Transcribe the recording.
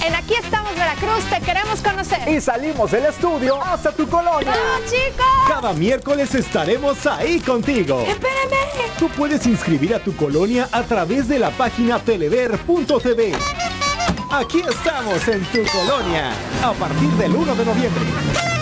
En Aquí Estamos Veracruz te queremos conocer. Y salimos del estudio hasta tu colonia. ¡Vamos, chicos! Cada miércoles estaremos ahí contigo. ¡Espérame! Tú puedes inscribir a tu colonia a través de la página telever.tv. Aquí estamos en tu colonia, a partir del 1 de noviembre.